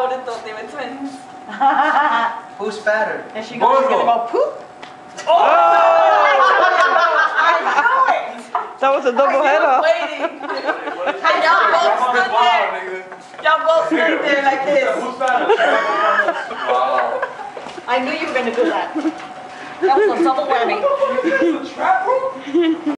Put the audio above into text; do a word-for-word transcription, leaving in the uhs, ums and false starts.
would have thought they were twins. Who's fatter? And she goes, she's gonna go poop. Oh! I knew it! That was a double header. Waiting. And y'all both stood there. Y'all both stood there like this. I knew you were gonna do that. That was a double whammy.